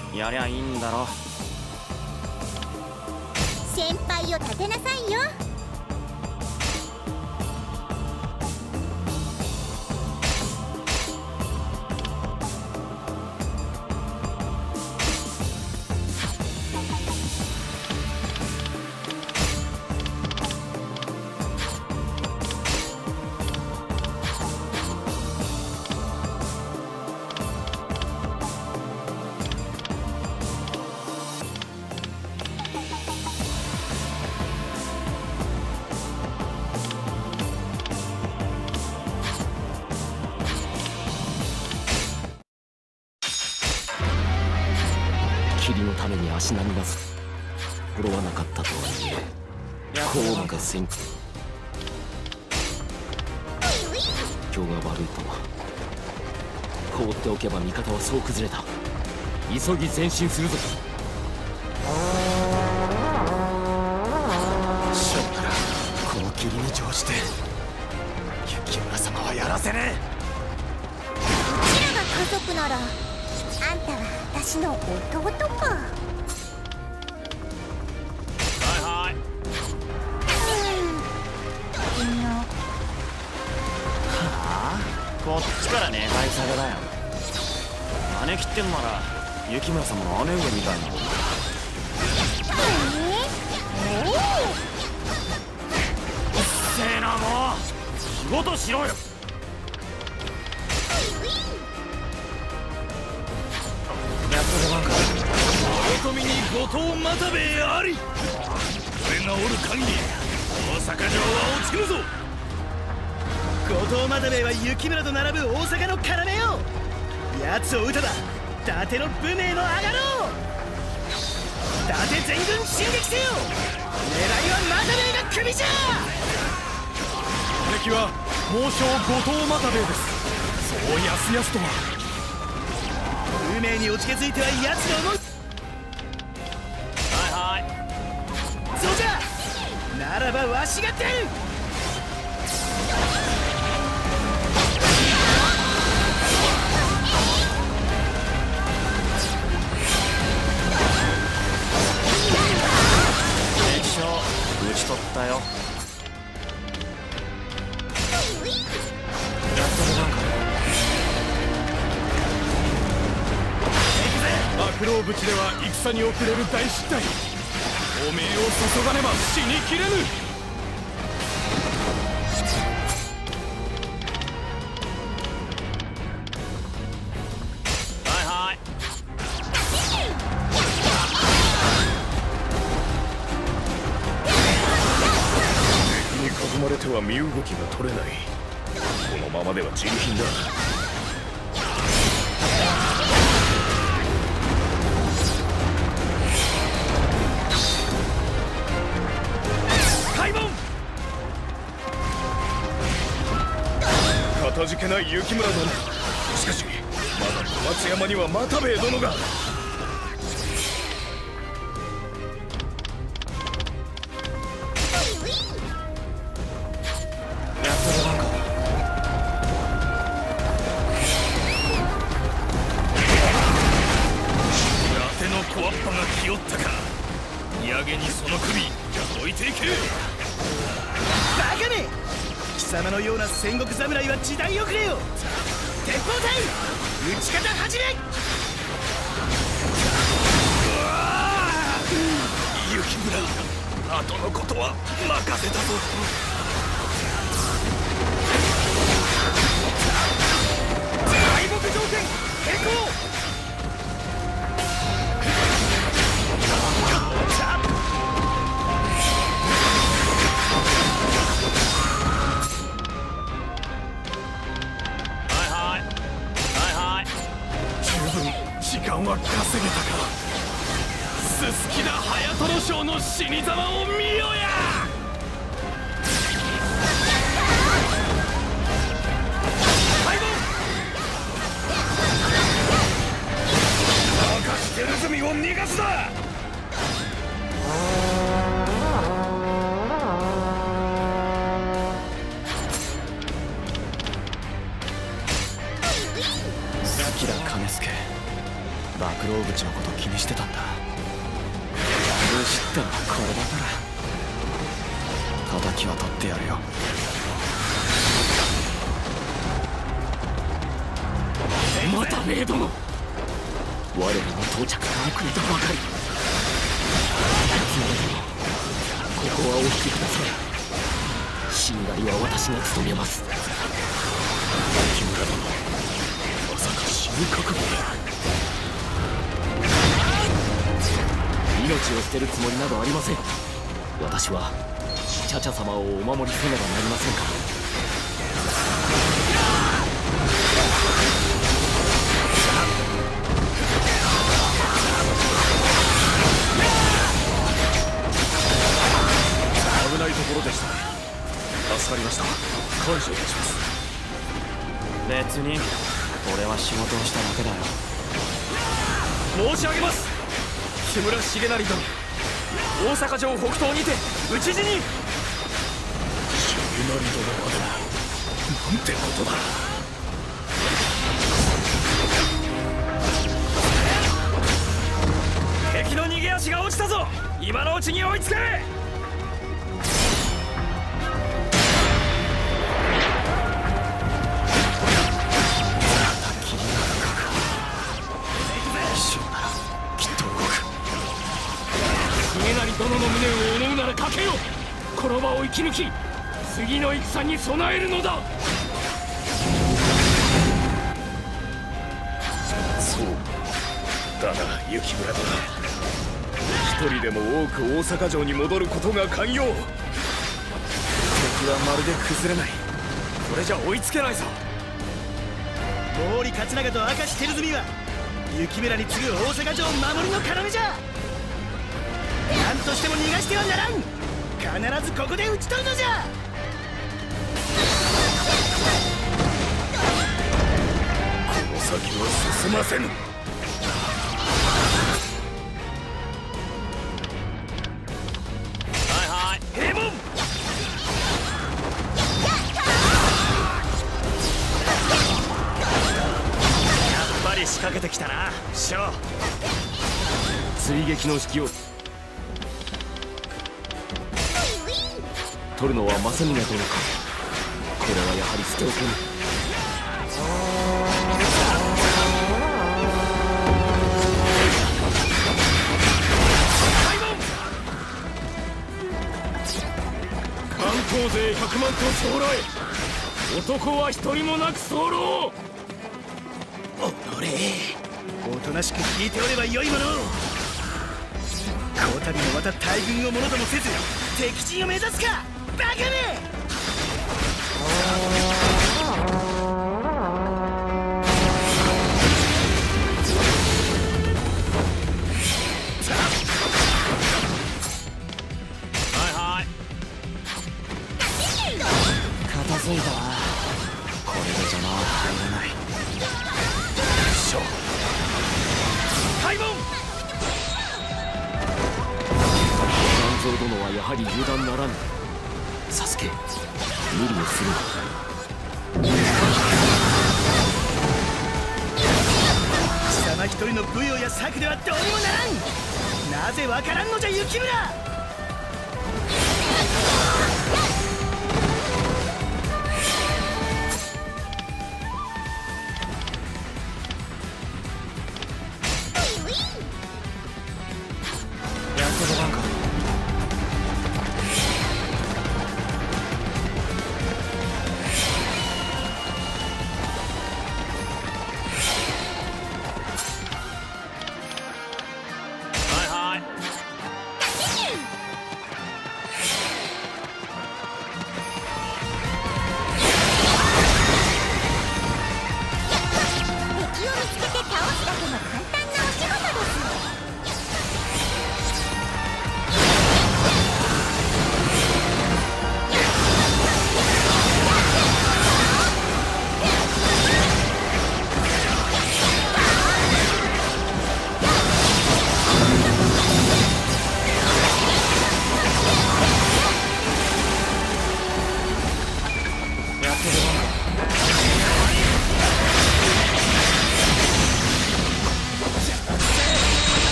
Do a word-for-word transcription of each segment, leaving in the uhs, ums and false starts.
やりゃいいんだろ。 先輩を立てなさいよ。 霧のために足並みが揃わなかったとはいえ、コウマが先今日が悪いと放っておけば味方はそう崩れた。急ぎ前進するぞ。 しょうがない。この霧に乗じて雪村様はやらせねえ。 うちらが家族なら、あんたは私の弟か。 はいはい。 うん。 はあ、こっちから願い下げだよ。姉切ってんなら雪村様の姉上みたいな。 えー、おお。 うっせえな、もう仕事しろよ。やっと出番か。 込みに後藤又兵衛あり。これがおる限り大阪城は落ちぬぞ。後藤又兵衛は雪村と並ぶ大阪の要よ。奴を討たば伊達の武名の上がろう。伊達全軍進撃せよ。狙いは又兵衛が首じゃ。敵は猛将後藤又兵衛です。そうやすやすとは。運命におちけづいては奴の思い。 はいはい。 そうじゃ。ならばわしが出る。 敵将討ち取ったよ。やっと出番か。 悪老淵では戦に遅れる大失態。おめえを注がねば死にきれぬ。 はいはい。 敵に囲まれては身動きが取れない。このままでは人品だ。かたじけない雪村殿。しかしまだ小松山には又兵衛殿が。 やっと出番か。 伊達の小わっぱが気負ったか。やけにその首置いていけ。バカめ。貴様のような戦国侍は時代遅れよ。鉄砲隊撃ち方始め。雪村、後のことは任せたぞ。敗北条件変更。時間は稼げたか。すすきだ隼人将の死に様を見よや。敗北。任してる罪を逃がすな。 好きだ金助。爆老勝口のこと気にしてたんだ。武士ってのはこれだから。敵は取ってやるよ。 またベイ殿、我らの到着が遅れたばかり。ここはお引きください。しんがりは私が務めます。 木村殿、まさか死ぬ覚悟で。 命を捨てるつもりなどありません。私はチャチャ様をお守りせねばなりませんから。 危ないところでしたね。助かりました。感謝いたします。 別に俺は仕事をしただけだよ。 申し上げます。木村重成殿、大阪城北東にて討ち死に。重成殿までなんてことだ。敵の逃げ足が落ちたぞ。今のうちに追いつけ。 殿の胸を思うならかけよ。この場を生き抜き、次の戦に備えるのだ。 そうだな、雪村殿。一人でも多く大阪城に戻ることが肝要。敵はまるで崩れない。これじゃ追いつけないぞ。毛利勝長と明石照純は雪村に次ぐ大阪城守りの要じゃ。何としても逃がしてはならん。必ずここで討ち取るのじゃ。この先は進ませぬ。 はいはい、 平門。 やっぱり仕掛けてきたな師匠。 追撃の指揮を取るのは正宗殿か。これはやはり捨ておけぬ。関東勢百万と将来、男は一人もなく候。 おのれ、おとなしく聞いておればよいもの。こたびもまた大軍をものともせず敵陣を目指すか、バカめ。 片付いたな。これで邪魔は入らない。 しょ開門。 三蔵殿はやはり油断ならぬ。サスケ、無理をするな。 貴様一人の武勇や策ではどうにもならん。なぜわからんのじゃ雪村。 やっと出番か。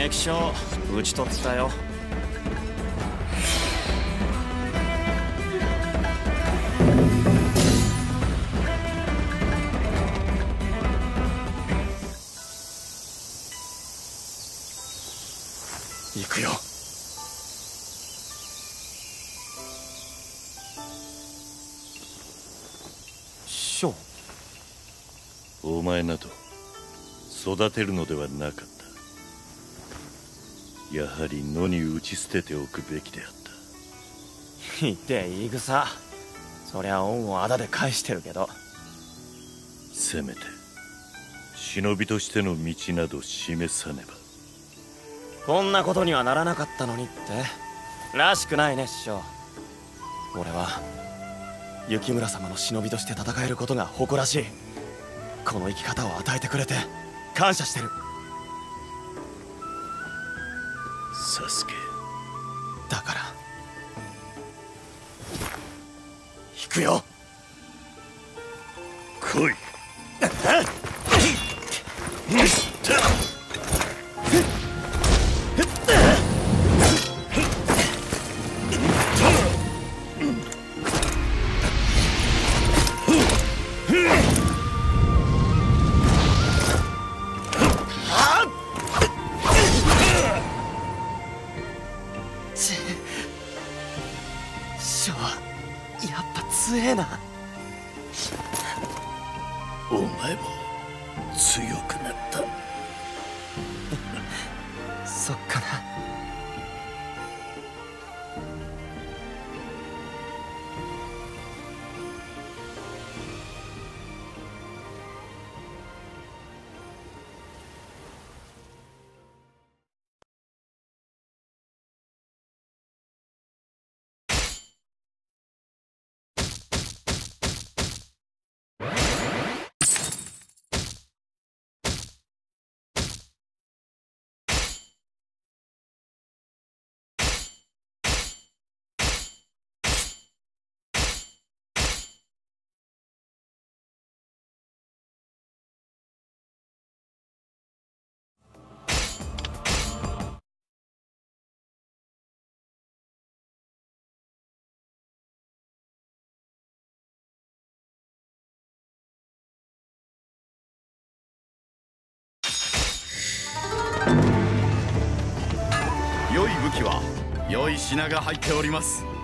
敵将討ち取ったよ。行くよ。師匠、 お前など育てるのではなかった。やはり野に打ち捨てておくべきであった。 言って言い草。そりゃ恩をあだで返してるけど、 せめて忍びとしての道など示さねば。 こんなことにはならなかったのにって。らしくないね師匠。俺は雪村様の忍びとして戦えることが誇らしい。この生き方を与えてくれて感謝してる。 サスケ、 だから行くよ。 来い。 師匠はやっぱ強えな。 お前も強くなった。 そっかな。 良い武器は良い品が入っております。